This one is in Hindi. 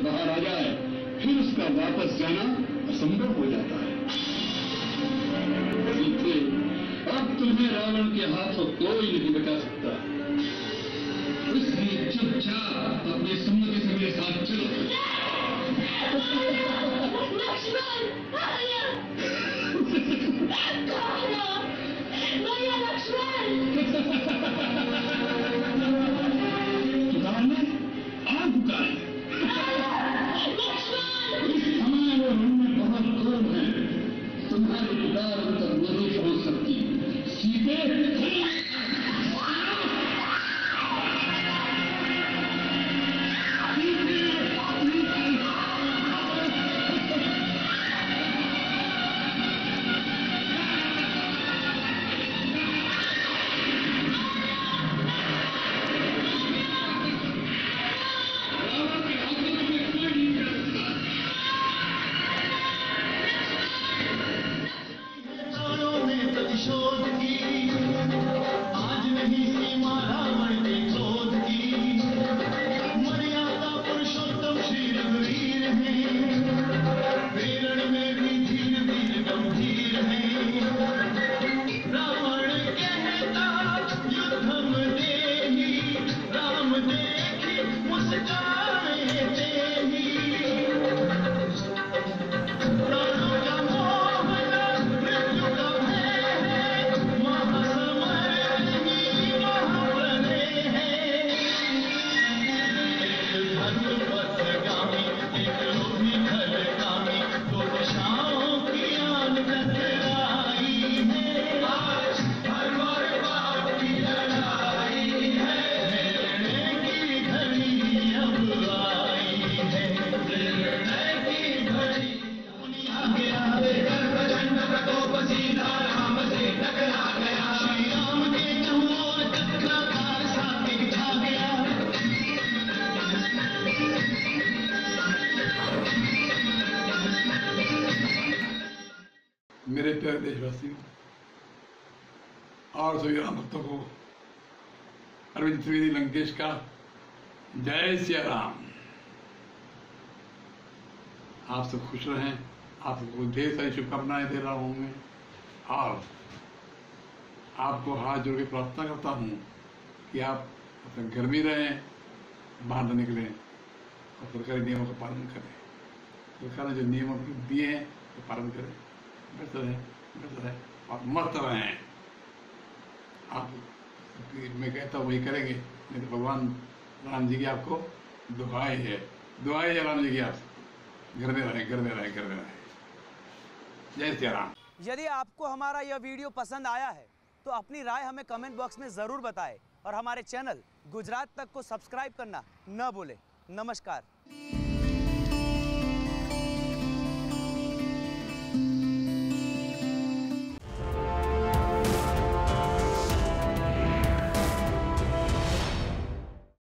बाहर आ जाए फिर उसका वापस जाना असंभव हो जाता है। सीते, अब तुम्हें रावण के हाथों कोई नहीं बचा सकता, इसलिए चुपचाप अपनी सुमति से मेरे साथ चलो। लक्ष्मण, भैया लक्ष्मण। पुकारने आ पुकार। इस समय वो रण में बहुत क्रोध है, तुम्हारी पुकार उन तक नहीं पहुंच सकती। सीते मेरे प्यारे देशवासियों और सभी राम भक्तों को अरविंद त्रिवेदी लंकेश का जय सिया राम। आप सब खुश रहें, आप सबको ढेर सारी शुभकामनाएं दे रहा हूं मैं, और आपको हाथ जोड़ के प्रार्थना करता हूं कि आप अपने घर में रहें, बाहर न निकलें और सरकारी नियमों का पालन करें। सरकार ने जो नियमों दिए हैं वो पालन करें, बेहतर है और मस्त रहें। आप मैं कहता हूँ वही करेंगे, नहीं तो भगवान राम जी की आपको दुआएं है राम जी की, आप घर में रहें। जय श्री राम। यदि आपको हमारा यह वीडियो पसंद आया है तो अपनी राय हमें कमेंट बॉक्स में ज़रूर बताएं और हमारे चैनल गुजरात तक को सब्सक्राइब करना न भूलें। नमस्कार।